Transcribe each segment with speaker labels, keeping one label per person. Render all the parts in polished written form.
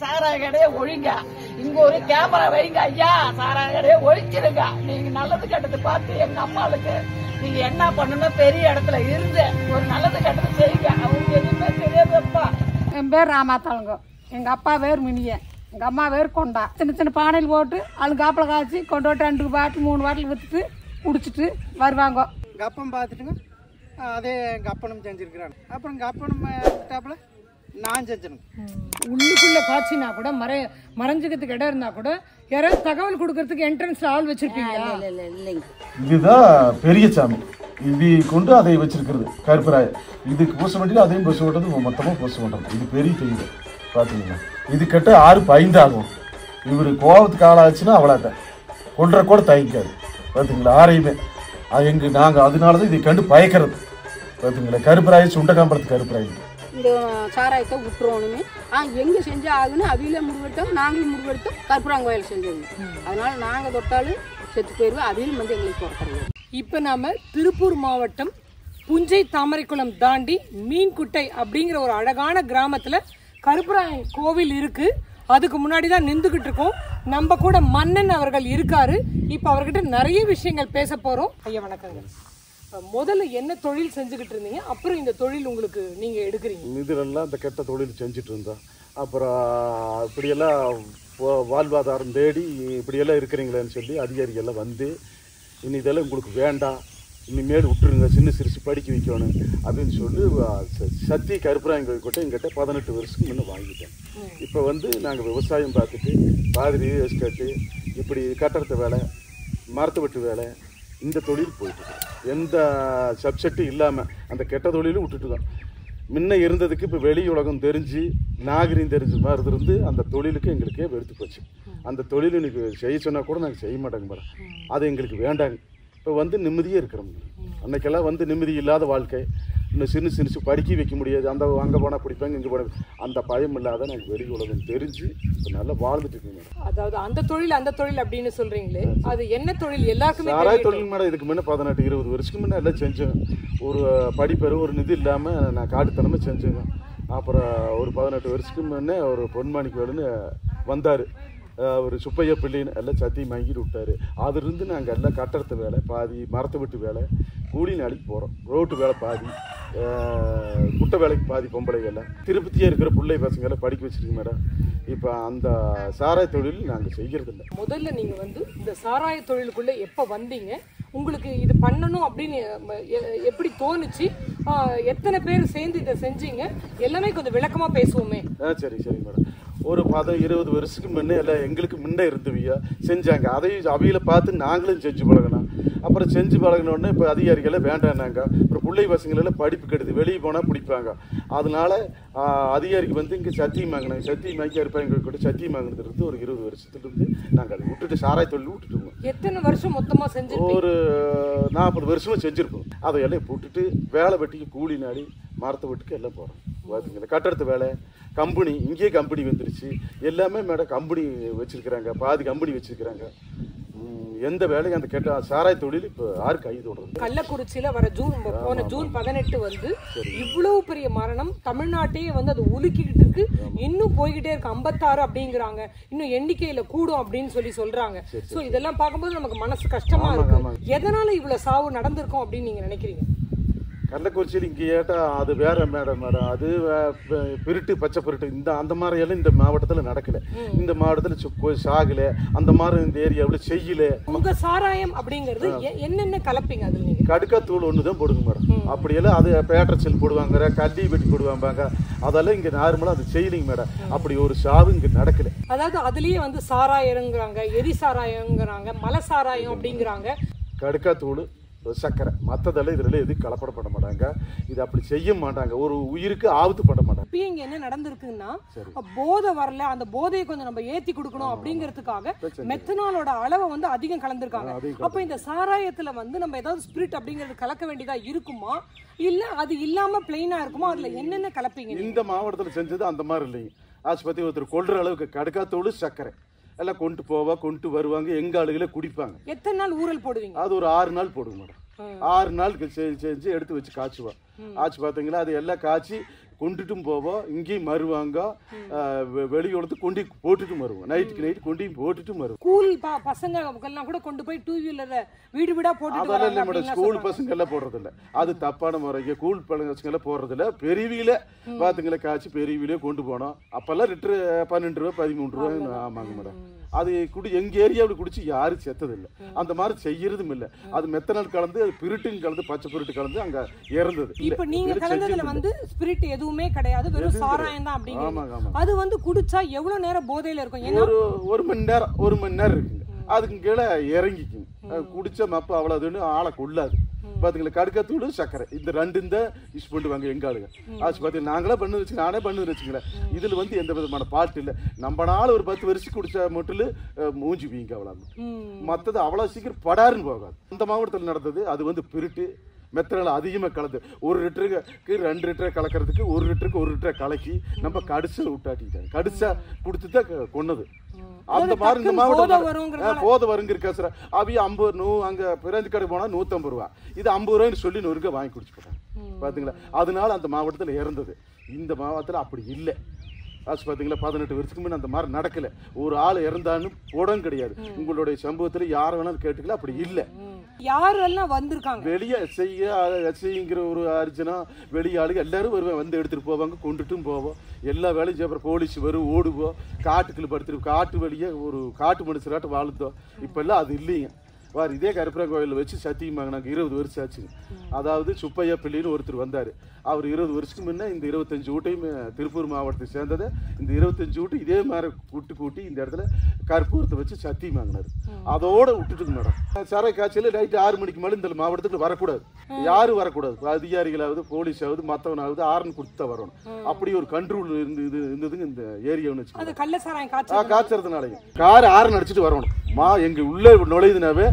Speaker 1: சாராய கடையை ஒழிங்க. இங்க ஒரு கேமரா வைங்க ஐயா. சாராய கடையை ஒழிச்சிருங்க. நீங்க நல்லது கெட்டது பார்த்து எங்க அம்மாளுக்கு நீங்க என்ன பண்ணணும், பெரிய இடத்துல இருந்து ஒரு நல்லது கெட்டது செய்யுங்க. அவங்க எதுவுமே தெரியாதப்பா.
Speaker 2: என் பேர் ராமாத்தாளுங்க. எங்க அப்பா பேர் மினியன், எங்க அம்மா பேர் கொண்டா. சின்ன சின்ன பானையில் போட்டு காப்பில் காய்ச்சி கொண்டு போட்டு 2 பாட்டில் 3 பாட்டில் விற்றுட்டு குடிச்சிட்டு வருவாங்க.
Speaker 3: எங்கள் அப்பன் பார்த்துட்டுங்க அதே எங்கள் அப்பனும் செஞ்சுருக்கிறாங்க. அப்புறம் எங்கள் அப்பனும் விட்டாப்புல நான் செஞ்சேனுங்க.
Speaker 2: உள்ளுக்குள்ள காய்ச்சினா கூட மறைஞ்சுக்கிறதுக்கு இடம் இருந்தா கூட யாராவது தகவல் கொடுக்கறதுக்கு என்ட்ரன்ஸ்ல ஆள் வச்சிருக்கீங்களா?
Speaker 4: இதுதான் பெரிய சாமி. இப்படி கொண்டு அதை வச்சிருக்கிறது கருப்பராய. இதுக்கு பூச வேண்டியது அதையும் பூச வேண்டியது மொத்தமாக பூச வேண்டாம். இது பெரிய தெய்வம் பார்த்தீங்கன்னா. இது கிட்ட 6 பயந்தாகும். இவர் கோபத்துக்கு ஆளாச்சுன்னா அவ்வளோதான் கொன்ற கூட தயங்காது பார்த்தீங்களா. ஆரையுமே அது நாங்கள் அதனால தான் இதை கண்டு பயக்கிறது பார்த்தீங்களா. கருப்பராய சுண்டகாம்பரத்து கருப்பராய
Speaker 5: இந்த சாராயத்தை விட்டுறோனுமே எங்கே செஞ்சால் ஆகுன்னு அவியில முடிவெடுத்தோம், நாங்களும் முடிவெடுத்தோம். கற்பூராங்க கோயில் செஞ்சோம். அதனால நாங்கள் தொட்டாலும் செத்து போயிடுவோம். அவியில் வந்து எங்களுக்கு தொடக்கிறது.
Speaker 2: இப்போ நாம திருப்பூர் மாவட்டம் புஞ்சை தாமரைக்குளம் தாண்டி மீன்குட்டை அப்படிங்கிற ஒரு அழகான கிராமத்துல கருப்பராயன் கோவில் இருக்கு. அதுக்கு முன்னாடி தான் நின்றுகிட்டு இருக்கோம். நம்ம கூட மன்னன் அவர்கள் இருக்காரு. இப்போ அவர்கிட்ட நிறைய விஷயங்கள் பேச போறோம். ஐயா வணக்கங்க. முதல்ல என்ன தொழில் செஞ்சுக்கிட்டு இருந்தீங்க, அப்புறம் இந்த தொழில் உங்களுக்கு நீங்க எடுக்கிறீங்க?
Speaker 4: இதுலெல்லாம் இந்த கெட்ட தொழில் செஞ்சுட்டு இருந்தோம். அப்புறம் இப்படியெல்லாம் வாழ்வாதாரம் தேடி இப்படியெல்லாம் இருக்கிறீங்களேன்னு சொல்லி அதிகாரிகள்லாம் வந்து இனி இதெல்லாம் உங்களுக்கு வேண்டாம், இனிமேல் விட்டுருங்க, சின்ன சிறுசு படிக்க வைக்கணும் அப்படின்னு சொல்லி சத்தி கருப்பராயன் கோயில்கிட்ட எங்கிட்ட 18 வருஷத்துக்கு முன்னே வாங்கிட்டேன். இப்போ வந்து நாங்கள் விவசாயம் பார்த்துட்டு பாதிரி எஸ்டேட்டு இப்படி கட்டடத்து வேலை, மரத்து வெட்டு வேலை, இந்த தொழில் போயிட்டு எந்த சப்செக்டும் இல்லாமல் அந்த கெட்ட தொழிலும் விட்டுட்டுதான். முன்ன இருந்ததுக்கு இப்போ வெளி உலகம் தெரிஞ்சு நாகரிகம் தெரிஞ்ச மாதிரி இருந்து அந்த தொழிலுக்கு எங்களுக்கே வெறுத்து போச்சு. அந்த தொழில் எனக்கு செய்ய சொன்னால் கூட நாங்கள் செய்ய மாட்டோங்க மேடம். அது எங்களுக்கு வேண்டாங்க. இப்போ வந்து நிம்மதியே இருக்கிறோம். அன்னைக்கெல்லாம் வந்து நிம்மதி இல்லாத வாழ்க்கை. இன்னும் சின்ன சின்ன படிக்க வைக்க முடியாது. அந்த அங்கே போனால் பிடிப்பாங்க, இங்கே போன அந்த பயம் இல்லாத நாங்கள் வெளி உலகம் தெரிஞ்சு இப்போ நல்லா வாழ்ந்துட்டு இருக்கோங்க.
Speaker 2: அதாவது அந்த தொழில் அப்படின்னு சொல்றீங்களே, அது என்ன தொழில்? எல்லாருக்குமே
Speaker 4: சாராய தொழில் மேடம். இதுக்கு முன்னே 18-20 வருஷத்துக்கு முன்னே எல்லாம் செஞ்சோம். ஒரு படிப்பெரு ஒரு நிதி இல்லாமல் நான் காட்டுத்தனமாக செஞ்சேங்க. அப்புறம் ஒரு 18 வருஷத்துக்கு முன்னே ஒரு பொன்மாணிக்கு வேலுன்னு வந்தார். ஒரு சுப்பையா பிள்ளைன்னு எல்லாம் சத்தியம் வாங்கிட்டு விட்டார். அதிலிருந்து நாங்கள் எல்லாம் கட்டடத்து வேலை பாதி, மரத்தை விட்டு வேலை, கூலி நாளைக்கு போகிறோம். ரோட்டு வேலை பாதி, குட்டை வேலைக்கு பாதி, பொம்பளை வேலை. திருப்பதியே இருக்கிற பிள்ளை பசங்கெல்லாம் படிக்க வச்சுருக்கு மேடம். இப்போ அந்த சாராய தொழில் நாங்கள் செய்கிறது இல்லை.
Speaker 2: முதல்ல நீங்கள் வந்து இந்த சாராய தொழிலுக்குள்ளே எப்போ வந்தீங்க, உங்களுக்கு இது பண்ணணும் அப்படின்னு எப்படி தோணுச்சு, எத்தனை பேர் சேர்ந்து இதை செஞ்சீங்க, எல்லாமே கொஞ்சம் விளக்கமாக பேசுவோமே.
Speaker 4: சரி மேடம். ஒரு 20 வருஷத்துக்கு முன்னே எல்லாம் எங்களுக்கு முன்னே இருந்தவியா செஞ்சாங்க. அதையும் அவையில பார்த்து நாங்களும் செஞ்சு பழகணும். அப்புறம் செஞ்சு பழகினோடனே இப்போ அதிகாரிகளாம் வேண்டான்னாங்க. அப்புறம் பிள்ளை பசங்களெல்லாம் படிப்பு கெடுது, வெளியே போனால் பிடிப்பாங்க. அதனால அதிகாரிக்கு வந்து இங்கே சத்தியம் வாங்கினாங்க. சத்தியம் வாங்கி இருப்பாங்க கூட சத்தியம் வாங்கினதுலேருந்து ஒரு 20 வருஷத்துலேருந்து நாங்கள் அதை விட்டுட்டு சாராய தொழில் விட்டுட்டோம்.
Speaker 2: எத்தனை வருஷம் மொத்தமாக செஞ்சு?
Speaker 4: ஒரு 40 வருஷமாக செஞ்சுருப்போம். அதையெல்லாம் விட்டுட்டு வேலை வெட்டிக்கு கூலி நாடி மரத்தை வெட்டுக்கு எல்லாம் போகிறோம். பார்த்தீங்களா, கட்டடத்து வேலை, கம்பெனி, இங்கேயே கம்பெனி வந்துருச்சு. எல்லாமே மேடம் கம்பெனி வச்சுருக்கிறாங்க, பாதி கம்பெனி வச்சுருக்கிறாங்க. எந்த வேலையும் அந்த கெட்ட சாராய தொழில் இப்போ யாருக்கு கை தொடருது?
Speaker 2: கள்ளக்குறிச்சியில வர போன ஜூன் 18 வந்து இவ்வளவு பெரிய மரணம் தமிழ்நாட்டையே வந்து அது உலுக்கிக்கிட்டு இருக்கு. இன்னும் போய்கிட்டே இருக்கு. 56 அப்படிங்கிறாங்க. இன்னும் எண்ணிக்கையில கூடும் அப்படின்னு சொல்றாங்க. சோ இதெல்லாம் பார்க்கும்போது நமக்கு மனசு கஷ்டமா இருக்கு. எதனால இவ்வளவு சாவு நடந்திருக்கும் அப்படின்னு நீங்க நினைக்கிறீங்க?
Speaker 4: கள்ளக்குறிச்சியில் இங்கே ஏட்டா அது வேற மேடம். அது பிரிட்டு பச்சை பிரிட்டு அந்த மாதிரி எல்லாம் இந்த மாவட்டத்தில் நடக்கல. இந்த மாவட்டத்தில் சாகல, அந்த மாதிரி இந்த ஏரியாவில் செய்யல.
Speaker 2: உங்க சாராயம் அப்படிங்கிறது என்னென்ன கலப்பீங்க? அது நீங்க
Speaker 4: கடுக்காத்தூள் ஒன்று தான் போடுங்க மேடம். அப்படியெல்லாம் அது பேட்டரச்சல் போடுவாங்க, கல்லி வெட்டி போடுவாங்க. அதெல்லாம் இங்கே நார்மலாக அது செய்யலிங்க மேடம். அப்படி ஒரு சாவு இங்கே நடக்கல.
Speaker 2: அதாவது அதுலயே வந்து சாராயங்கிறாங்க, எரி சாராயங்கிறாங்க, மலை சாராயம் அப்படிங்கிறாங்க.
Speaker 4: கடுக்காத்தூள், சக்கரை, மற்றதெல்லாம் இதில் எதுவும் கலப்படம் பண்ண மாட்டாங்க. இது அப்படி செய்ய மாட்டாங்க. ஒரு உயிருக்கு ஆபத்து பண்ண மாட்டாங்க.
Speaker 2: இப்போ இங்கே என்ன நடந்திருக்குன்னா, போதை வரல, அந்த போதையை கொஞ்சம் நம்ம ஏற்றி கொடுக்கணும் அப்படிங்கிறதுக்காக மெத்தனாலோட அளவை வந்து அதிகம் கலந்துருக்காங்க. அப்போ இந்த சாராயத்தில் வந்து நம்ம ஏதாவது ஸ்பிரிட் அப்படிங்கிறது கலக்க வேண்டியதா இருக்குமா, இல்லை அது இல்லாமல் பிளெயினா இருக்குமா? அதில் என்னென்ன கலப்பீங்க?
Speaker 4: இந்த மாவட்டத்தில் செஞ்சது அந்த மாதிரி இல்லைங்க. ஆஸ்பத்திரி ஒருத்தர் கொள்ற அளவுக்கு கடுக்காத்தூள், சக்கரை எல்லாம் கொண்டு வருவாங்க. எங்க ஆளுகளே குடிப்பாங்க.
Speaker 2: எத்தனை நாள் ஊறல் போடுவீங்க?
Speaker 4: அது ஒரு 6 நாள் போடுங்க மேடம். 6 நாள் செஞ்சு எடுத்து வச்சு காய்ச்சுவோம். ஆச்சு பார்த்தீங்களா, அது எல்லாம் காய்ச்சி கொண்டுட்டும் போவோம், இங்கேயும் வருவாங்க, வெளியோடத்து கொண்டு போட்டுட்டும் வருவோம், நைட்டுக்கு நைட்டு கொண்டு போட்டுட்டும் வருவோம்.
Speaker 2: ஸ்கூல் பசங்க கூட கொண்டு போய் 2 வீலரை வீடு வீடா போட்டு
Speaker 4: அதெல்லாம் இல்லை மேடம், ஸ்கூல் பசங்க எல்லாம் போடுறது இல்லை, அது தப்பான முறைக்கு ஸ்கூல் பசங்க எல்லாம் போடுறது இல்லை. பெரியவில பாத்துங்களா காய்ச்சி பெரியவிலே கொண்டு போனோம். அப்பெல்லாம் லிட்டரு 12 ரூபா 13 ரூபாய். ஆமாங்க மேடம். அது எங்க ஏரியாவில் குடிச்சு யாரும் செத்தது இல்லை, அந்த மாதிரி செய்யறதும் இல்லை. அது மெத்தனால் கலந்து, அது பிரிட்டும் கலந்து, பச்சை பிரிட்டு கலந்து அங்க இறந்தது.
Speaker 2: இப்ப நீங்க கலந்ததுல வந்து ஸ்பிரிட் எதுவுமே கிடையாது, வெறும் சாராயம் தான் அப்படிங்கிறது. அது வந்து குடிச்சா எவ்வளவு நேரம் போதையில இருக்கும்?
Speaker 4: ஒரு மணி நேரம் இருக்குங்க. அதுக்கு கீழே இறங்கிக்கும். குடிச்ச மப்ப அவ்வளவுன்னு ஆளை கொள்ளாது. பாத்தீங்களா, கடுக்கத்தூடு சக்கரை இந்த ரெண்டு இந்த யூஸ் பண்ணுவாங்க எங்க ஆளுங்க. ஆச்சு பாத்தீங்கன்னா நாங்களே பண்ணு வச்சு, நானே பண்ணு வச்சுங்களேன். இதுல வந்து எந்த விதமான பாட்டு இல்லை. நம்ம நாள் ஒரு 10 வருஷம் குடிச்சா மட்டும் மூஞ்சி வீங்க அவ்வளவு, மற்றது அவ்வளவு சீக்கிரம் படாருன்னு போகாது. அந்த மாவட்டத்தில் நடந்தது அது வந்து பிரிட்டு மெத்தனால் அதிகமாக கலந்து 1 லிட்டருக்கு 2 லிட்டர் கலக்கிறதுக்கு 1 லிட்டருக்கு 1 லிட்டரை கலக்கி நம்ம கடிச்சா விட்டாட்டிட்டாங்க. கடிச்சா கொடுத்துதான் கொன்னது. அந்த மாதிரி இந்த மாவட்டம் போதை வருங்கிருக்கா சார். அவைய 50 அங்க பிராந்தி கடை போனா 150 ரூபா, இது 50 ரூபாய்ன்னு சொல்லி 100 ரூபாய் வாங்கி குடிச்சு போட்டாங்க. பாத்தீங்களா, அதனால அந்த மாவட்டத்தில் இறந்தது. இந்த மாவட்டத்தில் அப்படி இல்லை. ஆச்சு பாத்தீங்களா, 18 வருஷத்துக்கு முன்ன அந்த மாதிரி நடக்கல. ஒரு ஆள் இறந்தான்னு போடம் கிடையாது. உங்களுடைய சம்பவத்துல யார் வேணாலும் கேட்டுக்கல, அப்படி இல்லை.
Speaker 2: யாரெல்லாம் வந்திருக்காங்க
Speaker 4: வெளியே எஸ்ஐங்கிற ஒரு அர்ஜனா வெளியே ஆளுங்க எல்லாரும் வருவாங்க, வந்து எடுத்துட்டு போவாங்க, கொண்டுட்டும் போவோம். எல்லா வேலையும் செய்ய. அப்புறம் போலீஸ் வரும், ஓடுவோம், காட்டுக்குள்ள படுத்துட்டு காட்டு வெளியே ஒரு காட்டு மனுஷராட்டு வாழ்ந்தோம். இப்ப எல்லாம் அது இல்லைங்க. வார் இதே கருப்பரா கோயிலில் வச்சு சத்தியம் வாங்கினாங்க. 20 வருஷம் ஆச்சுங்க. அதாவது சுப்பையா பிள்ளைன்னு ஒருத்தர் வந்தார். அவர் 20 வருஷத்துக்கு முன்னே இந்த 25 வீட்டையும் திருப்பூர் மாவட்டத்தை சேர்ந்ததை இந்த 25 வீட்டு இதே மாதிரி கூட்டி இந்த இடத்துல கற்பூரத்தை வச்சு சத்தியம் வாங்கினார். அதோட விட்டுட்டுங்க மேடம். சரை காய்ச்சல் நைட்டு 6 மணிக்கு மேலே இந்த மாவட்டத்துக்கு வரக்கூடாது, யாரும் வரக்கூடாது. அதிகாரிகளாவது போலீஸாவது மற்றவனாவது ஆரன் கொடுத்து தான் வரணும். அப்படி ஒரு கண்ட்ரோல் இருந்ததுங்க இந்த ஏரியான்னு வச்சு. காய்ச்சறதுனாலங்க கார் ஆரன் அடிச்சுட்டு வரணும். எங்க உள்ள நுழையுதுனாவே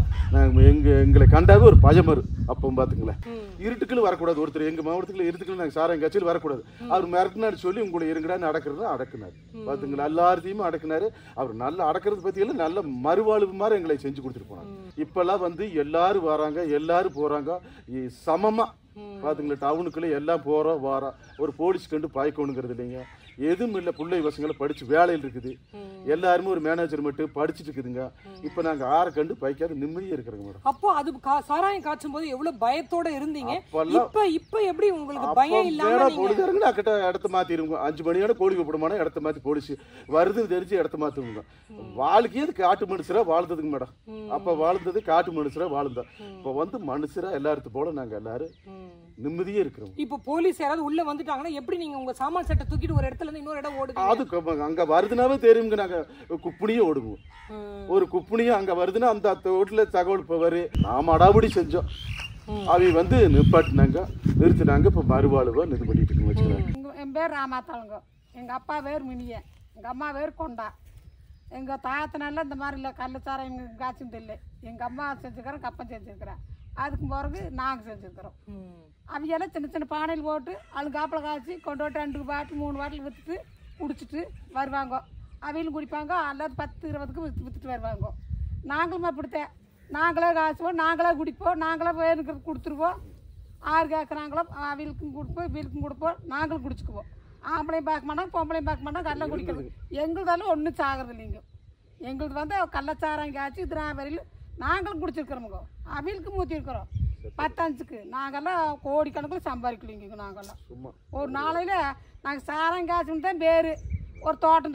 Speaker 4: எங்களை கண்டாவே ஒரு பயம் வரும். அப்போ பாத்துங்களேன், இருட்டுக்குள்ள வரக்கூடாது. ஒருத்தர் எங்க மாவட்டத்துல இருட்டுக்குள்ள நாங்க சாராயம் காய்ச்சல் வரக்கூடாது. அவர் மிரட்டினாரு சொல்லி உங்களை இருங்கடான்னு அடக்குறது அடக்குனாரு. பாத்துங்களா, எல்லாத்தையுமே அடக்குனாரு. அவர் நல்லா அடக்குறது பத்தி எல்லாம் நல்ல மறுவாழ்வு மாதிரி எங்களை செஞ்சு கொடுத்துட்டு போனாங்க. இப்பெல்லாம் வந்து எல்லாரும் வராங்க, எல்லாரும் போறாங்க சமமா. பாத்துங்களா, டவுனுக்குள்ள எல்லாம் போறோம் வாரோம். ஒரு போலீஸ் கண்டு பாய்க்கணுங்கிறது இல்லைங்க, எதுவும் இல்லை. பிள்ளை பசங்களை படிச்சு வேலையில் இருக்குது. எல்லாருமே ஒரு மேனேஜர் மட்டும் படிச்சுட்டு இருக்குதுங்க. இப்ப நாங்க ஆறு கண்டு பைக்காது நிம்மதியா இருக்கிறோங்க மேடம்.
Speaker 2: அப்போ அது சாராயம் காய்ச்சும் போது எவ்வளவு பயத்தோட இருந்தீங்க. இப்ப எப்படி உங்களுக்கு பயம் இல்லாம
Speaker 4: பொழுதுங்க கிட்ட இடத்த மாத்திருங்க. 5 மணியோட கோழி கூப்பிடுமான இடத்த மாத்தி போலீஸ் வருதுன்னு தெரிஞ்சு இடத்த மாத்துங்க. வாழ்க்கையே அது காட்டு மனுஷரா வாழ்ந்ததுங்க மேடம். அப்ப வாழ்ந்தது காட்டு மனுஷரா வாழ்ந்தோம். இப்ப வந்து மனுஷரா எல்லாருத்து போல நாங்க எல்லாரும் நிம்மதியே இருக்கிறோம்.
Speaker 2: இப்ப போலீஸ் யாராவது உள்ள வந்துட்டாங்கன்னா எப்படி நீங்க உங்க சாமான் செட்டை தூக்கிட்டு ஒரு இடத்துல இருந்து இன்னொரு இடம் ஓடுங்க?
Speaker 4: அது அங்க வருதுனாவே தெரியுங்க. நாங்க குப்புனியே ஓடுவோம். ஒரு குப்புனியும் அங்க வருதுன்னா அந்த வீட்டுல தகவல் போவாரு. நாம அடாபடி செஞ்சோம். அவை வந்து நிப்பாட்டினாங்க, நிறுத்தினாங்க. இப்ப மறுவாழ்வா இது பண்ணிட்டு இருக்குன்னு வச்சுக்கிறேன்.
Speaker 6: என் பேர் ராமாத்தாளுங்க. எங்க அப்பா பேர் மினிய, எங்க அம்மா பேர் கொண்டா. எங்க தாத்தனால இந்த மாதிரி இல்லை கள்ளச்சாரம் எங்க காய்ச்சும் இல்லை. எங்க அம்மா செஞ்சுக்கிறோம், கப்பம் செஞ்சுருக்கிறேன். அதுக்கு பிறகு நாங்கள் செஞ்சுருக்கிறோம். அவையெல்லாம் சின்ன சின்ன பானையில் போட்டு அழுங்காப்பில் காய்ச்சி கொண்டு போட்டு 2 பாட்டில் 3 பாட்டில் விற்றுட்டு குடிச்சிட்டு வருவாங்க. அவையிலும் குடிப்பாங்க, அல்லது 10-20க்கு விற்றுட்டு வருவாங்க. நாங்களும் அப்படித்தான். நாங்களே காய்ச்சுவோம், நாங்களே குடிப்போம், நாங்களே வேணுங்கிறது கொடுத்துருவோம். ஆறு கேட்குறாங்களோ அவைகளுக்கும் கொடுப்போம், இவளுக்கும் கொடுப்போம், நாங்களும் குடிச்சுக்குவோம். ஆம்பளையும் பார்க்க மாட்டோம், பொம்பளையும் பார்க்க மாட்டோம், கல்லை குடிக்கிறது. எங்களுதாலும் ஒன்றும் சாகிறது இல்லைங்க. எங்களுக்கு வந்து கள்ளச்சாரம் காய்ச்சி திராவரியில் நாங்களும் குடிச்சிருக்கிறோமுங்க. அவைகளுக்கு ஊற்றிருக்கிறோம். 10-5க்கு நாங்கெல்லாம் கோடிக்கணக்கில் சம்பாதிக்கலிங்க. நாங்கெல்லாம் ஒரு நாளையில் நாங்கள் சாரம் காய்ச்சுன்னு தான் பேர். ஒரு தோட்டம்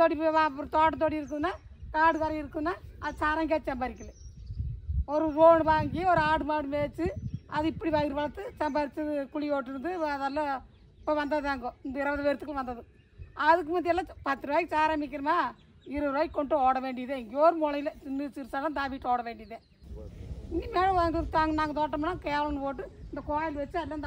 Speaker 6: தோடி இருக்குதுன்னா, காடு கரை இருக்குதுன்னா அது சாரம் காய்ச்சி சம்பாதிக்கல. ஒரு ரோடு வாங்கி ஒரு ஆடு மாடு மேய்ச்சி அது இப்படி வயிறு வளர்த்து சம்பாதிச்சு குழி ஓட்டுறது அதெல்லாம் இப்போ வந்ததாங்க. இந்த 20 பேர்த்துக்கு வந்தது. அதுக்கு முந்தையெல்லாம் 10 ரூபாய்க்கு சாரம் விற்கிறோமா, 20 ரூபாய்க்கு கொண்டு ஓட வேண்டியதே. எங்கேயோ ஒரு மூலையில் சின்ன சிறுசாலும் தாவிட்டு ஓட வேண்டியதே. இங்கே மேலே வாங்கிட்டாங்க. நாங்கள் தோட்டம்லாம் கேவலம் போட்டு இந்த கோயில் வச்சு எல்லாம்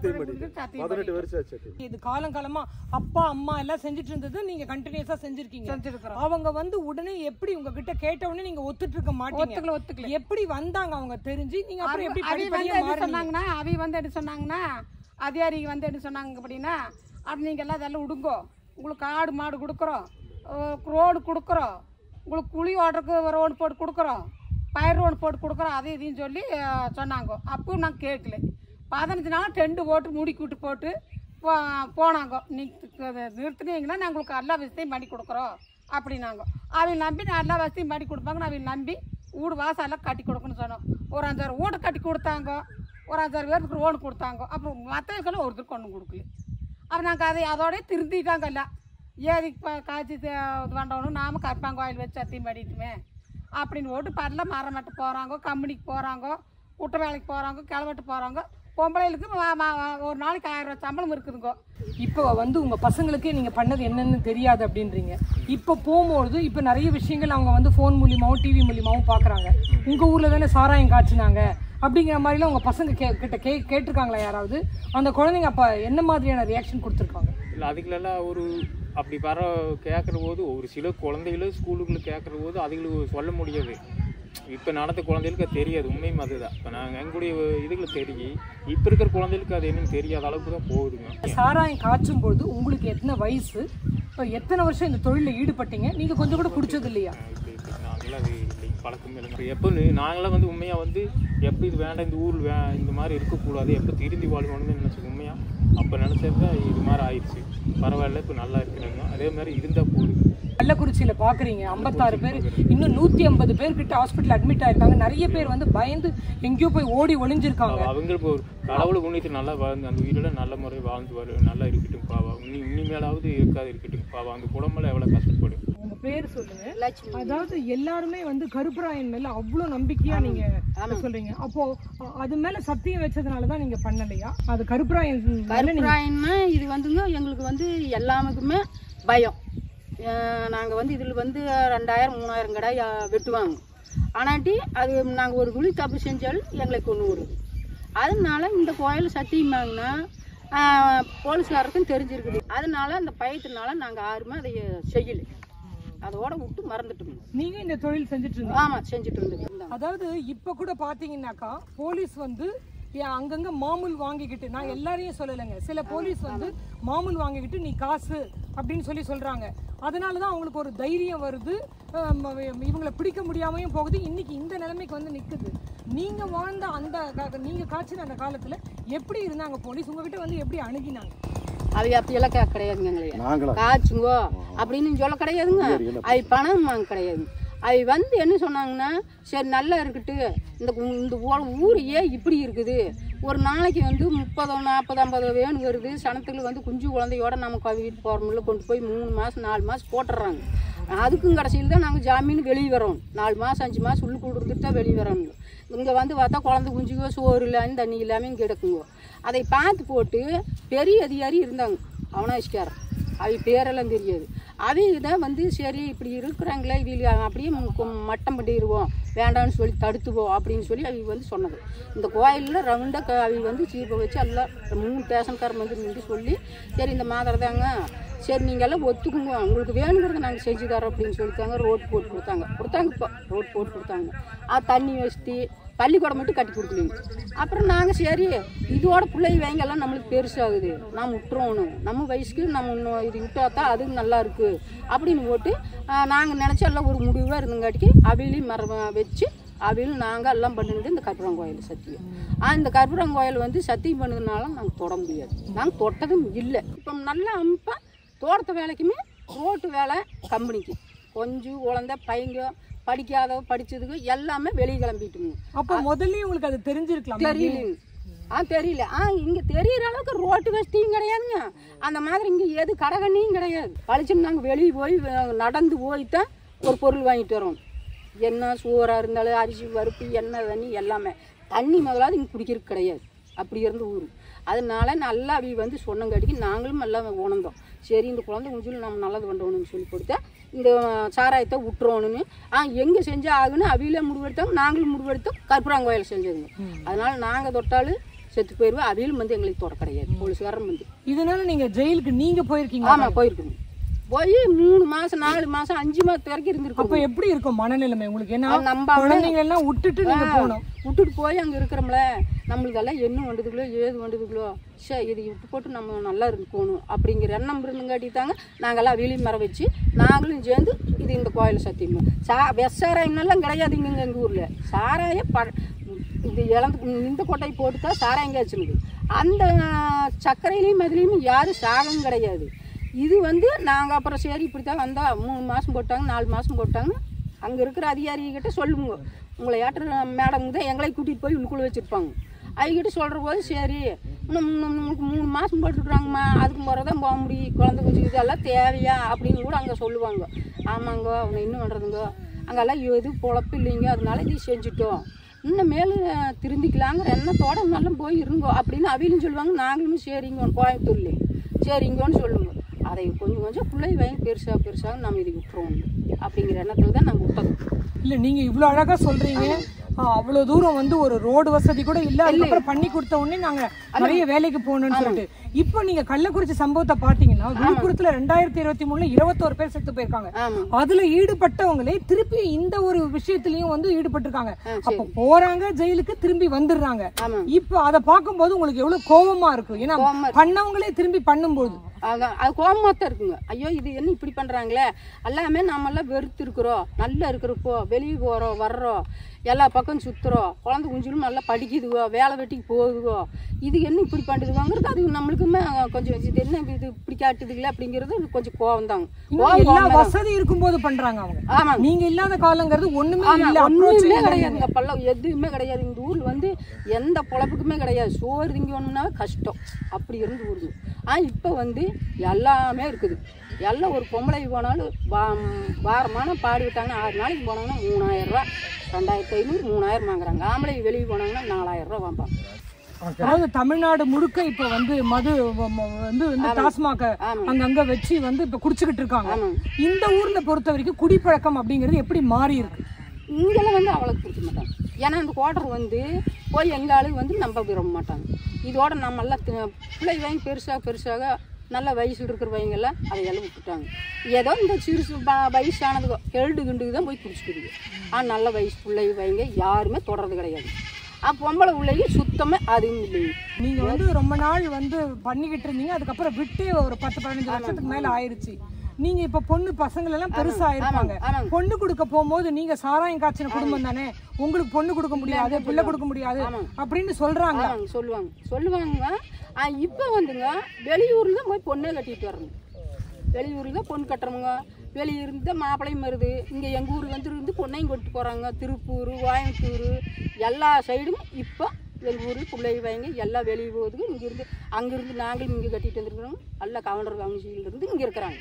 Speaker 2: இது காலங்காலமா அப்பா அம்மா எல்லாம் செஞ்சுட்டு இருந்தது நீங்க கண்டினியூஸா செஞ்சிருக்கீங்க. அவங்க வந்து உடனே எப்படி உங்ககிட்ட கேட்ட உடனே நீங்க ஒத்துட்டு இருக்க மாட்டீங்க. ஒத்துக்கல எப்படி வந்தாங்க அவங்க தெரிஞ்சு நீங்க அப்புறம் எப்படி
Speaker 6: சொன்னாங்கன்னா அவி வந்து என்ன சொன்னாங்கன்னா அதிகாரிக்கு வந்து என்ன சொன்னாங்க அப்படின்னா, அது நீங்க எல்லாம் இதெல்லாம் விடுங்கோ, உங்களுக்கு ஆடு மாடு கொடுக்குறோம், ரோடு கொடுக்குறோம், உங்களுக்கு குழி ஓடுறதுக்கு ரோடு போட்டு கொடுக்குறோம், பயிர் ரோடு போட்டு கொடுக்குறோம், அது இதையும் சொல்லி சொன்னாங்க. அப்பவும் நாங்கள் கேட்கல. 15 நாள் டெண்டு போட்டு முடிக்கி விட்டு போட்டு போனாங்க. நீங்கள் நிறுத்துனீங்கன்னா நாங்கள் உங்களுக்கு எல்லா வசதியும் பண்ணி கொடுக்குறோம் அப்படின்னாங்க. அவங்க நம்பி நான் எல்லா வசதியும் பண்ணி கொடுப்பாங்கன்னு அவங்க நம்பி வீடு வாசலாம் கட்டி கொடுக்கணும்னு சொன்னோம். ஒரு 5 வீடு கட்டி கொடுத்தாங்க, ஒரு 5 பேருக்கு லோன் கொடுத்தாங்க. அப்புறம் மற்றவங்களும் ஒருத்தருக்கு ஒன்றும் கொடுக்கல. அப்போ நாங்கள் அதோடய திருந்திட்டாங்கல்ல. ஏதிக்கு காய்ச்சி இது வேண்டணும், நாம கருப்பாங்கோயில் வச்சு சத்தியம் பண்ணிட்டுமே அப்படின்னு போட்டு பரலாம் மரமட்டு போகிறாங்க, கம்பெனிக்கு போகிறாங்க, குட்டை வேலைக்கு போகிறாங்க, கிளவட்டு போகிறாங்க. பொம்பளைகளுக்கு ஒரு நாளைக்கு 1000 ரூபா சம்பளம் இருக்குதுங்க.
Speaker 2: இப்போ வந்து உங்கள் பசங்களுக்கே நீங்கள் பண்ணது என்னன்னு தெரியாது அப்படின்றீங்க. இப்போ போகும்போது இப்போ நிறைய விஷயங்கள் அவங்க வந்து ஃபோன் மூலியமாகவும் டிவி மூலியமாகவும் பார்க்குறாங்க. உங்கள் ஊரில் தானே சாராயம் காய்ச்சினாங்க அப்படிங்கிற மாதிரிலாம் உங்கள் பசங்க கிட்ட கேட்டிருக்காங்களா யாராவது? அந்த குழந்தைங்க அப்போ என்ன மாதிரியான ரியாக்ஷன் கொடுத்துருக்காங்க?
Speaker 7: இல்லை அதுக்குலாம் ஒரு அப்படி கேட்குற போது ஒரு சில குழந்தைகளும் ஸ்கூலுக்குள்ள கேட்குற போது அதுகளுக்கு சொல்ல முடியாது. இப்போ நடந்த குழந்தைகளுக்கு தெரியாது, உண்மையும் அதுதான். இப்போ நாங்கள் எங்களுடைய இதுகளை தெரியும், இப்போ இருக்கிற குழந்தைகளுக்கு அது என்னன்னு தெரியாத அளவுக்கு தான் போகுதுங்க.
Speaker 2: சாராயம் காய்ச்சும் போது உங்களுக்கு எத்தனை வயசு, இப்போ எத்தனை வருஷம் இந்த தொழிலில் ஈடுபட்டீங்க? நீங்கள் கொஞ்சம் கூட குடிச்சது இல்லையா?
Speaker 7: நாங்களாம் அது இல்லை, பழக்கமே இல்லைங்க. எப்போ நாங்களாம் வந்து உண்மையாக வந்து எப்போ இது வேண்டாம், இந்த ஊரில் இந்த மாதிரி இருக்கக்கூடாது, எப்போ திருந்தி வாழணும்னு நினச்சி உண்மையாக அப்போ நினச்சது தான் இது மாதிரி ஆயிடுச்சு. பரவாயில்ல, இப்போ நல்லா இருக்கிறாங்க, அதே மாதிரி இருந்தால் போகுது.
Speaker 2: கள்ளக்குறிச்சியில் பார்க்குறீங்க 56 பேர், இன்னும் 150 பேர்கிட்ட ஹாஸ்பிட்டல் அட்மிட் ஆயிருக்காங்க. நிறைய பேர் வந்து பயந்து எங்கேயோ போய் ஓடி ஒளிஞ்சிருக்காங்க.
Speaker 7: அவங்களுக்கு ஒரு கடவுளை உண்ணித்து நல்லா வாழ்ந்து அந்த உயிரில் நல்ல முறை வாழ்ந்து நல்லா இருக்கட்டும் பாவா, இனிமேலாவது இருக்கட்டும் பாவா. அந்த குடும்பம் எவ்வளோ கஷ்டப்படும்.
Speaker 2: உங்க பேர் சொல்லுங்க. அதாவது எல்லாருமே வந்து கருப்பராயன் மேல அவ்வளவு நம்பிக்கையா நீங்க சொல்றீங்க. அப்போ அது மேல சத்தியம் வச்சதுனாலதான் நீங்க பண்ணலையா? அது கருப்பராயன்னா
Speaker 5: இது வந்துங்க எங்களுக்கு வந்து எல்லாமுக்குமே பயம். நாங்கள் வந்து இதில் வந்து 2000-3000 கடை வெட்டுவாங்க. ஆனாட்டி அது நாங்கள் ஒரு குழி தப்பு செஞ்சாலும் எங்களை கொண்டு வருது. அதனால இந்த கோயில் சத்தியமாங்கன்னா போலீஸ்காரருக்கும் தெரிஞ்சிருக்குது. அதனால அந்த பயத்தினால நாங்கள் யாருமே அதை செய்யலை, அதோட விட்டு மறந்துட்டோம்.
Speaker 2: நீங்க இந்த தொழில் செஞ்சுட்டு இருந்தீங்க?
Speaker 5: ஆமா, செஞ்சுட்டு இருந்தோம்.
Speaker 2: அதாவது இப்ப கூட பாத்தீங்கன்னாக்கா போலீஸ் வந்து அங்கங்க மாமூல் வாங்கிக்கிட்டு, நான் எல்லாரையும் சொல்லலைங்க, சில போலீஸ் வந்து மாமூல் வாங்கிக்கிட்டு நீ காசு அப்படின்னு சொல்றாங்க. அதனாலதான் அவங்களுக்கு ஒரு தைரியம் வருது, இவங்களை பிடிக்க முடியாமையும் போகுது. இன்னைக்கு இந்த நிலைமைக்கு வந்து நிக்குது. நீங்க வாழ்ந்த நீங்க காய்ச்சின அந்த காலத்துல எப்படி இருந்தாங்க போலீஸ்? உங்ககிட்ட வந்து எப்படி அணுகினாங்க?
Speaker 5: அவை அப்படியெல்லாம் கிடையாதுங்க. எங்களை காய்ச்சுங்கோ அப்படின்னு சொல்ல கிடையாதுங்க. அவை பணம் வாங்க கிடையாது. அவை வந்து என்ன சொன்னாங்கன்னா, சரி நல்லா இருக்கட்டு, இந்த ஊரையே இப்படி இருக்குது, ஒரு நாளைக்கு வந்து 30, 40, 50 வேணும் வருது. சனத்துக்கு வந்து குஞ்சு குழந்தையோட நம்ம வீட்டு போகிறோம்ல கொண்டு போய் 3 மாதம் 4 மாதம் போட்டுடுறாங்க. அதுக்கும் கடைசியில் தான் நாங்கள் ஜாமீன் வெளியே வரோம். 4 மாதம் 5 மாதம் உள்ளுக்குள்ள இருந்துட்டு தான் வெளியே வரணும். இங்கே வந்து பார்த்தா குழந்தை குஞ்சுக்கோ சோறு இல்லாமல் தண்ணி இல்லாமல் இங்கே கிடக்குங்கோ. அதை பார்த்து போட்டு பெரிய அதிகாரி இருந்தாங்க, அவனாசிக்காரன். அவை பேரெல்லாம் தெரியாது. அவங்க தான் வந்து சரி இப்படி இருக்கிறாங்களே, இவங்க அப்படியே மட்டம் பண்ணிடுவோம், வேண்டாம்னு சொல்லி தடுத்துவோம் அப்படின்னு சொல்லி அவங்க வந்து சொன்னது. இந்த கோயிலில் ரவுண்டாக அவங்க வந்து சீப்பை வச்சு எல்லாம் 3 பேஷன்காரன் வந்து நின்று சொல்லி, சரி இந்த மாதிரி தாங்க, சரி நீங்கள் எல்லாம் ஒத்துக்குங்க, உங்களுக்கு வேணுங்கிறத நாங்கள் செஞ்சு தரோம் அப்படின்னு சொல்லிட்டாங்க. ரோடு போட்டு கொடுத்தாங்க. இப்போ ரோடு போட்டு கொடுத்தாங்க. தண்ணி வசதி, பள்ளிக்கூடம் மட்டும் கட்டி கொடுக்கலீங்க. அப்புறம் நாங்கள் சரி இதோட பிள்ளைங்க வைங்கெல்லாம் நம்மளுக்கு பெருசாகுது, நாம் விட்டுறோணும், நம்ம வயசுக்கு நம்ம இன்னும் இது விட்டாதான் அது நல்லா இருக்குது அப்படின்னு போட்டு நாங்கள் நினச்ச எல்லாம் ஒரு முடிவாக இருந்தங்காட்டிக்கு அவையிலையும் மரம் வச்சு அவையிலும் நாங்கள் எல்லாம் பண்ணினது இந்த கற்பூரங்கோயில் சத்தியம். இந்த கற்பூரங்கோயில் வந்து சத்தியம் பண்ணதுனால நாங்கள் தொட முடியாது, நாங்கள் தொட்டதும் இல்லை. இப்போ நல்லா அமைப்பா தோட்டத்து வேலைக்குமே ரோட்டு வேலை கம்பெனிக்கு கொஞ்சம் குழந்தை பையங்க படிக்காத படிச்சதுக்கு எல்லாமே வெளியே கிளம்பிட்டுங்க.
Speaker 2: அப்போ முதல்ல உங்களுக்கு அது தெரிஞ்சிருக்கலாம்?
Speaker 5: தெரியல. தெரியல. இங்கே தெரிகிற அளவுக்கு ரோட்டு வசதியும் கிடையாதுங்க. அந்த மாதிரி இங்கே எது கடகண்ணியும் கிடையாது. பழிச்சுன்னு நாங்கள் வெளியே போய் நடந்து போய்தான் ஒரு பொருள் வாங்கிட்டு வரோம். என்ன சோறாக இருந்தாலும் அரிசி பருப்பு எண்ணெய் தண்ணி எல்லாமே. தண்ணி முதலாவது இங்கே குடிக்கிறதுக்கு கிடையாது, அப்படி இருந்த ஊர். அதனால நல்லா அவி வந்து சொன்னங்காட்டிக்கு நாங்களும் எல்லாம் உணர்ந்தோம். சரி இந்த குழந்தை குஞ்சில் நம்ம நல்லது பண்ணணும்னு சொல்லி கொடுத்தா இந்த சாராயத்தை விட்டுறோணுன்னு எங்கே செஞ்சால் ஆகுன்னு அவியில முடிவெடுத்தாங்க, நாங்களும் முடிவெடுத்தோம். கற்பூரங்கோயில் செஞ்சதுங்க. அதனால நாங்கள் தொட்டாலும் செத்து போயிடுவோம். அவியிலும் வந்து எங்களுக்கு தொட கிடையாது, போலீஸ்காரன் வந்து.
Speaker 2: இதனால நீங்கள் ஜெயிலுக்கு நீங்கள் போயிருக்கீங்க?
Speaker 5: ஆமாம், போயிருக்குங்க. போய் 3 மாதம் 4 மாதம் 5 மாதம் வரைக்கும் இருந்திருக்கோம்.
Speaker 2: அப்போ எப்படி இருக்கும் மனநிலைமை உங்களுக்கு? என்ன நம்ம குழந்தைங்களெல்லாம் விட்டுட்டு நீங்கள் போகணும்,
Speaker 5: விட்டுட்டு போய் அங்கே இருக்கிறோம்ல, நம்மளுக்கெல்லாம் என்ன வந்ததுங்களோ ஏது வந்ததுங்களோ, சரி இதை விட்டு போட்டு நம்ம நல்லா இருக்கணும் அப்படிங்கிற எண்ணம் இருந்துங்காட்டிட்டாங்க. நாங்கள்லாம் வெளியே மரம் வச்சு நாங்களும் சேர்ந்து இது இந்த கோயில் சத்தியம். வெசாராயம்னாலாம் கிடையாதுங்க எங்கள் ஊரில். சாராய இது இந்த கொட்டை போட்டு தான் சாராயம் காய்ச்சினுது. அந்த சர்க்கரையிலையும் அதுலேயும் யாரும் சாகம் கிடையாது. இது வந்து நாங்கள் அப்புறம் சரி இப்படி தான் வந்தால் 3 மாதம் போட்டாங்க 4 மாதம் போட்டாங்கன்னு அங்கே இருக்கிற அதிகாரிகிட்ட சொல்லுங்க. உங்களை ஏற்ற மேடம் தான் எங்களை கூட்டிகிட்டு போய் உள்ளுக்குள்ளே வச்சுருப்பாங்க. அவங்ககிட்ட சொல்கிற போது சரி உங்களுக்கு 3 மாதம் போட்டுருக்குறாங்கம்மா, அதுக்கு முறை தான் போக முடியும், குழந்தை குஞ்சு இதெல்லாம் தேவையா அப்படின்னு கூட அங்கே சொல்லுவாங்க. ஆமாங்க அவங்க இன்னும் பண்ணுறதுங்க, அங்கெல்லாம் எது பொழப்பு இல்லைங்க, அதனால இது செஞ்சுட்டோம், இன்னும் மேலும் திருந்திக்கலாங்கிற எண்ணத்தோட நல்லா போய் இருங்கோ அப்படின்னு அவையிலும் சொல்லுவாங்க. நாங்களும் சரிங்க கோயம்புத்தூர்ல சரிங்கன்னு சொல்லுங்க. அதை கொஞ்சம் கொஞ்சம் பிள்ளை வாங்கி பெருசாக நம்ம இதை விட்டுருவோம் அப்படிங்கிற எண்ணத்துல தான் நாங்கள் விட்டோம்.
Speaker 2: இல்லை நீங்கள் இவ்வளோ அழகாக சொல்கிறீங்க. அவ்வளோ தூரம் வந்து ஒரு ரோடு வசதி கூட இல்லை, அதுக்கப்புறம் பண்ணி கொடுத்த உடனே நாங்கள் நிறைய வேலைக்கு போகணும்னு சொல்லிட்டு. இப்போ நீங்க கள்ளக்குறிச்சி சம்பவத்தை பாத்தீங்கன்னா விழுப்புரத்துல 2023 21 பேர் செத்து போயிருக்காங்க. அதுல ஈடுபட்டவங்களே திருப்பி இந்த ஒரு விஷயத்திலயும் வந்து ஈடுபட்டிருக்காங்க. அப்ப போறாங்க ஜெயிலுக்கு, திரும்பி வந்துடுறாங்க. இப்ப அதை பார்க்கும்போது உங்களுக்கு எவ்வளவு கோபமா இருக்கும்? ஏன்னா பண்ணவங்களே திரும்பி பண்ணும்போது
Speaker 5: அது கோபமா தான் இருக்குங்க. ஐயோ இது என்ன இப்படி பண்றாங்களே, எல்லாமே நாம எல்லாம் வெறுத்து இருக்கிறோம், நல்லா இருக்கிறப்போ வெளியே போறோம் வர்றோம், எல்லா பக்கம் சுத்துறோம், குழந்தை குஞ்சிலும் நல்லா படிக்குதுவோ, வேலை வெட்டிக்கு போகுதுவோ, இது என்ன இப்படி பண்ணுதுவாங்கிறது அது நம்மளுக்குமே கொஞ்சம் இது என்ன இது இப்படி காட்டுதுங்களே அப்படிங்கிறது கொஞ்சம் கோபம் தாங்க.
Speaker 2: எல்லா வசதி இருக்கும்போது பண்றாங்க அவங்க. ஆமா, நீங்க இல்லாத காலங்கிறது ஒண்ணுமே இல்ல,
Speaker 5: ஒண்ணுமே கிடையாதுங்க. பல்ல எதுவுமே கிடையாது. இந்த ஊர்ல வந்து எந்த பொழப்புக்குமே கிடையாது. சோறு திங்கணும்னா கஷ்டம் அப்படி இருந்து ஊருங்க. இப்போ வந்து எல்லாமே இருக்குது. எல்லாம் ஒரு பொம்பளை போனாலும் வாரமான பாடி விட்டாங்கன்னா 6 நாளைக்கு போனாங்கன்னா 3000 ரூபா, 2500 3000 வாங்குறாங்க. ஆம்பளை வெளியே போனாங்கன்னா 4000 ரூபா வாம்பாங்க.
Speaker 2: அதாவது தமிழ்நாடு முழுக்க இப்ப வந்து மது வந்து டாஸ்மாக அங்கங்க வச்சு வந்து இப்ப குடிச்சுக்கிட்டு இருக்காங்க. இந்த ஊர்ல பொறுத்த வரைக்கும் குடிப்பழக்கம் அப்படிங்கிறது எப்படி மாறி இருக்கு?
Speaker 5: இங்கெல்லாம் வந்து அவ்வளவு குடிக்க மாட்டாங்க. ஏன்னா அந்த குவார்டர் வந்து போய் எங்க ஆளுக்கு வந்து நம்ப விரும்ப மாட்டாங்க. இதோட நம்ம எல்லாம் பிள்ளை வாங்கி பெருசாக நல்ல வயசுல இருக்கிறவங்கெல்லாம் அதையெல்லாம் விட்டுட்டாங்க. ஏதோ இந்த சிறுசு வயசானதுக்கோ கெல்டு கிண்டுக்கு தான் போய் குடிச்சுக்கிடுது. ஆனால் நல்ல வயசு பிள்ளை வைங்க யாருமே தொடர்றது கிடையாது. பொம்பளை பிள்ளைங்க சுத்தமே அதுவும் இல்லைங்க.
Speaker 2: நீங்க வந்து ரொம்ப நாள் வந்து பண்ணிக்கிட்டு இருந்தீங்க, அதுக்கப்புறம் விட்டு ஒரு 10-15 வருஷத்துக்கு மேல ஆயிடுச்சு. நீங்க இப்ப பொண்ணு பசங்க எல்லாம் பெருசா இருப்பாங்க. பொண்ணு கொடுக்க போகும்போது நீங்க சாராயம் காய்ச்சின குடும்பம் தானே, உங்களுக்கு பொண்ணு கொடுக்க முடியாது, பிள்ளை கொடுக்க முடியாது அப்படின்னு சொல்றாங்க.
Speaker 5: சொல்லுவாங்க. இப்ப வந்துங்க வெளியூர்ல தான் போய் பொண்ணே கட்டிட்டு வரணும். வெளியூர்ல பொண்ணு கட்டுறவங்க வெளியிருந்து மாப்பிள்ளையும் வருது. இங்கே எங்கள் ஊர் வந்து பொண்ணையும் கொண்டு போகிறாங்க. திருப்பூர், கோயம்புத்தூர் எல்லா சைடும் இப்போ எங்கள் ஊரில் பிள்ளை வைங்க எல்லாம் வெளியே போகுதுக்கு. இங்கேருந்து அங்கேருந்து நாங்களும் இங்கே கட்டிட்டு வந்துருக்குறோம். எல்லாம் கவுண்டர் கவுன்சிலிருந்து இங்கே இருக்கிறாங்க.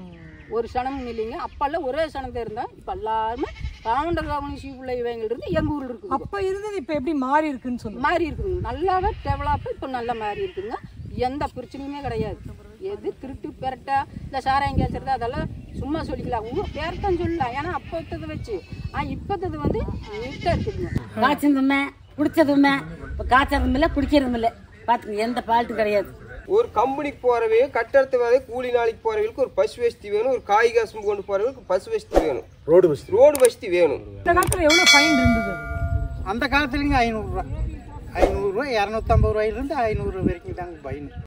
Speaker 5: ஒரு சனமும் இல்லைங்க. அப்பெல்லாம் ஒரே சனத்தை இருந்தால் இப்போ எல்லாருமே கவுண்டர் கவுன்சி பிள்ளை வைங்கிலிருந்து எங்கள் ஊரில் இருக்குது.
Speaker 2: அப்போ இருந்தது இப்போ எப்படி மாறி இருக்குன்னு சொல்லி
Speaker 5: மாறி இருக்குதுங்க. நல்லாவே டெவலப் இப்போ நல்லா மாறி இருக்குதுங்க. எந்த பிரச்சனையுமே கிடையாது. எது திருட்டு பெரட்டா இல்லை சாராயம் காய்ச்சறது அதெல்லாம் சும்மா சொல்லிக்கலாம். உங்க பேர்தான் சொல்லலாம். ஏன்னா அப்போத்ததை வச்சு இப்போத்தது வந்து நீட்டாக இருக்குதுங்க.
Speaker 8: காய்ச்சதுமே குடிச்சதுமே இப்போ காய்ச்சறதும் இல்லை குடிக்கிறதும் இல்லை. பார்த்துங்க எந்த ஃபால்ட்டும் கிடையாது.
Speaker 9: ஒரு கம்பெனிக்கு போறவையும் கட்டடத்து வேலை கூலி நாளைக்கு போறவங்களுக்கு ஒரு பசு வசதி வேணும். ஒரு காய் காசு கொண்டு போறவங்களுக்கு பசு வசதி வேணும். ரோடு வசதி வேணும்.
Speaker 2: இந்த காலத்தில் எவ்வளோ ஃபைன் இருந்தது?
Speaker 3: அந்த காலத்துலங்க 500 ரூபா 250 ரூபாயிலிருந்து 500 வரைக்கும் தாங்க ஃபைன்.